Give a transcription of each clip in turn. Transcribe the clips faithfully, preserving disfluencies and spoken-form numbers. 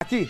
Norte.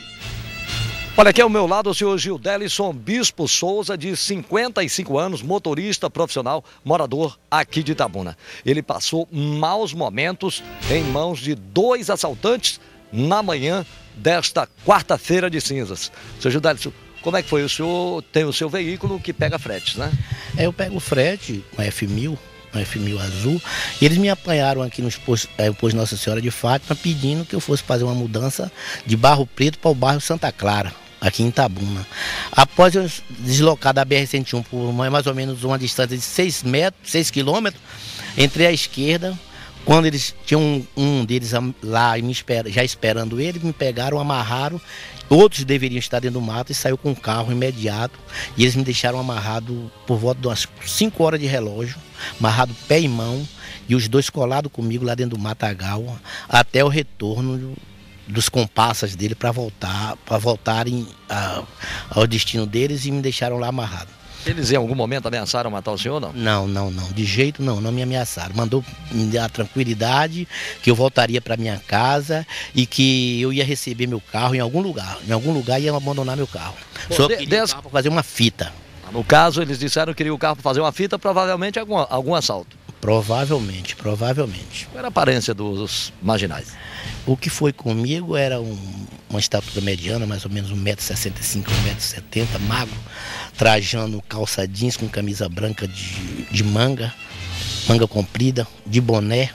Olha aqui ao meu lado o senhor Gildelison Bispo Souza, de cinquenta e cinco anos, motorista profissional, morador aqui de Itabuna. Ele passou maus momentos em mãos de dois assaltantes na manhã desta quarta-feira de cinzas. Senhor Gildelison, como é que foi? O senhor tem o seu veículo que pega fretes, né? É, eu pego o frete, uma F mil, uma F mil azul, e eles me apanharam aqui no posto, é, posto Nossa Senhora de Fátima, pedindo que eu fosse fazer uma mudança de Barro Preto para o bairro Santa Clara, aqui em Itabuna. Após eu deslocar da B R cento e um por mais ou menos uma distância de seis metros, seis quilômetros, entrei à esquerda. Quando eles tinham um, um deles lá me espera, já esperando ele, me pegaram, amarraram. Outros deveriam estar dentro do mato e saiu com um carro imediato. E eles me deixaram amarrado por volta de umas cinco horas de relógio, amarrado pé e mão, e os dois colados comigo lá dentro do matagal, até o retorno dos comparsas dele para voltar, para voltarem a, ao destino deles, e me deixaram lá amarrado. Eles em algum momento ameaçaram matar o senhor, não? Não, não, não. De jeito não, não me ameaçaram. Mandou me dar a tranquilidade que eu voltaria para minha casa e que eu ia receber meu carro em algum lugar. Em algum lugar ia abandonar meu carro. Pô, Só de, queria des... o carro para fazer uma fita. No caso, eles disseram que queriam o carro para fazer uma fita, provavelmente algum, algum assalto. Provavelmente, provavelmente. Qual era a aparência dos marginais? O que foi comigo era um, uma estatura mediana, mais ou menos um metro e sessenta e cinco, um metro e setenta, magro, trajando calça jeans com camisa branca de, de manga, manga comprida, de boné.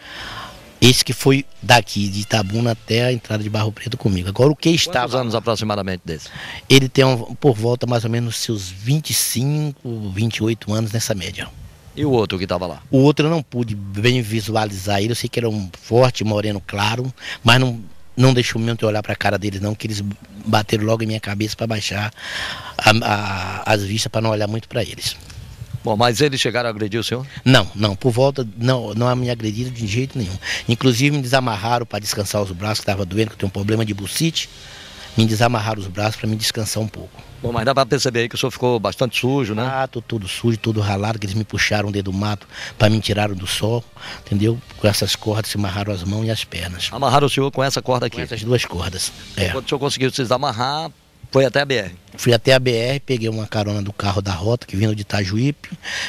Esse que foi daqui, de Itabuna até a entrada de Barro Preto comigo. Agora o que estava... Quantos anos aproximadamente desse? Ele tem um, por volta mais ou menos seus vinte e cinco, vinte e oito anos nessa média. E o outro que estava lá? O outro eu não pude bem visualizar ele, eu sei que era um forte, moreno claro, mas não, não deixou muito olhar para a cara deles não, que eles bateram logo em minha cabeça para baixar a, a, as vistas, para não olhar muito para eles. Bom, mas eles chegaram a agredir o senhor? Não, não, por volta, não, não me agrediram de jeito nenhum. Inclusive me desamarraram para descansar os braços, que estava doendo, que eu tenho um problema de bursite, me desamarraram os braços para me descansar um pouco. Bom, mas dá para perceber aí que o senhor ficou bastante sujo, né? Ah, tô tudo sujo, tudo ralado, que eles me puxaram dentro do mato para me tiraram do sol, entendeu? Com essas cordas se amarraram as mãos e as pernas. Amarraram o senhor com essa corda aqui? Com essas duas cordas, é. Quando o senhor conseguiu se desamarrar, foi até a B R? Fui até a B R, peguei uma carona do carro da rota, que vindo de Itajuípe,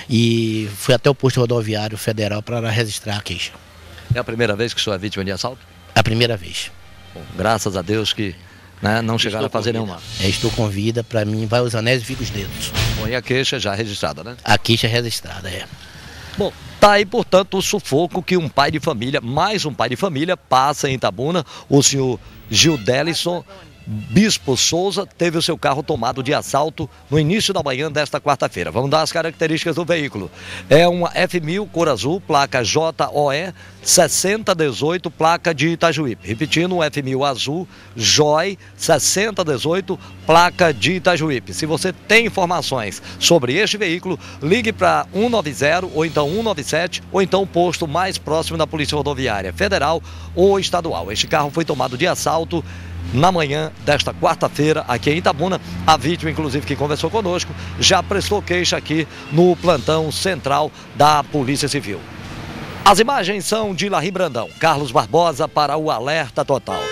e fui até o posto rodoviário federal para registrar a queixa. É a primeira vez que o senhor é vítima de assalto? A primeira vez. Bom, graças a Deus que... Né, não chegaram a fazer nenhuma. É, estou com vida, para mim, vai os anéis e fica os dedos. Bom, e a queixa já registrada, né? A queixa registrada, é. Bom, tá aí, portanto, o sufoco que um pai de família, mais um pai de família, passa em Itabuna. O senhor Gildelison Bispo Souza teve o seu carro tomado de assalto no início da manhã desta quarta-feira. Vamos dar as características do veículo. É uma F mil cor azul, placa J O E sessenta dezoito, placa de Itajuípe. Repetindo, um F mil azul, Joy sessenta dezoito, placa de Itajuípe. Se você tem informações sobre este veículo, ligue para um nove zero ou então um nove sete ou então o posto mais próximo da Polícia Rodoviária Federal ou Estadual. Este carro foi tomado de assalto na manhã desta quarta-feira aqui em Itabuna. A vítima, inclusive, que conversou conosco, já prestou queixa aqui no plantão central da Polícia Civil. As imagens são de Larry Brandão, Carlos Barbosa para o Alerta Total.